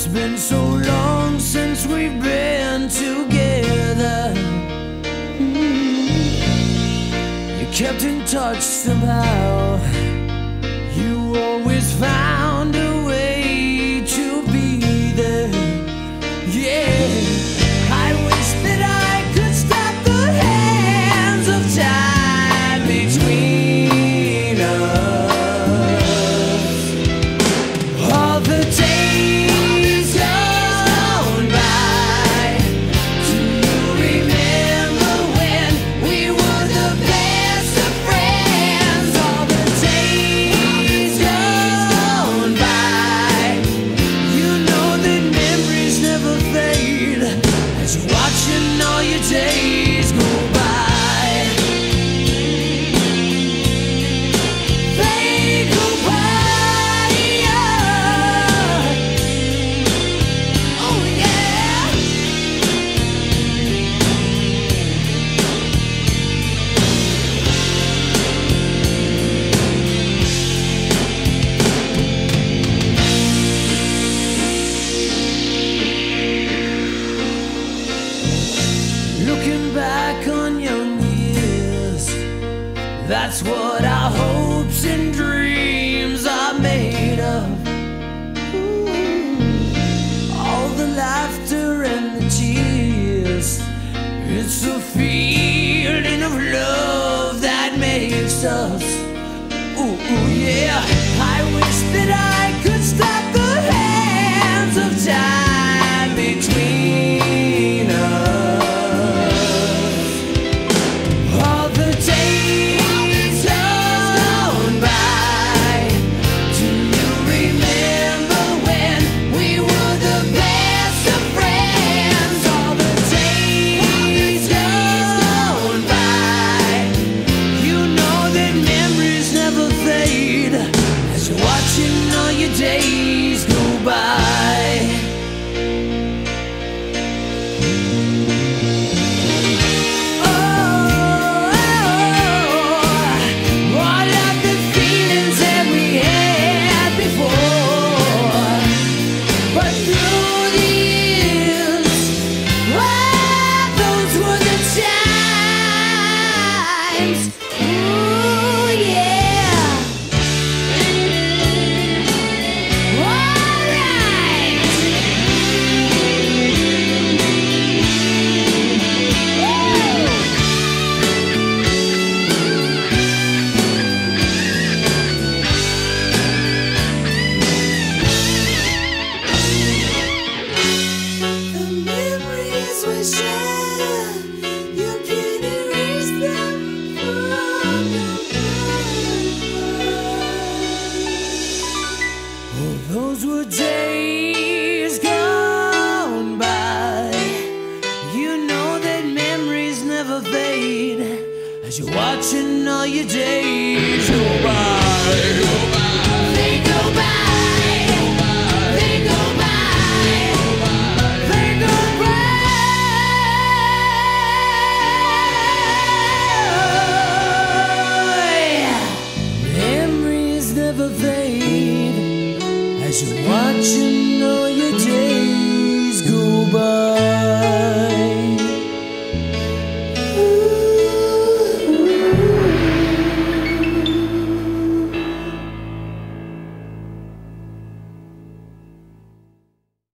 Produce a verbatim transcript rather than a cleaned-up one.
been so long since we've been together. You kept in touch somehow. You always found a way to be there. Yeah, I wish that I could stop the hands of time between us. All the days gone by. Do you remember when we were the best of friends? All the days gone by. You know that memories never fade as you're watching all your days go by. They go by, yeah. Oh yeah. Looking back on young years, that's what our hopes and dreams are made of. Ooh, all the laughter and the tears, it's the feeling of love that makes us. Ooh, ooh, yeah. I wish that I could stop the hands of time between us. All the days gone by. Do you remember when we were the best of friends? All the days gone by. You know that memories never fade as you're watching all your days go by. Those were days gone by. You know that memories never fade as you're watching all your days go by. They go by. They go by. They go by. They go by. Memories never fade as you're watching all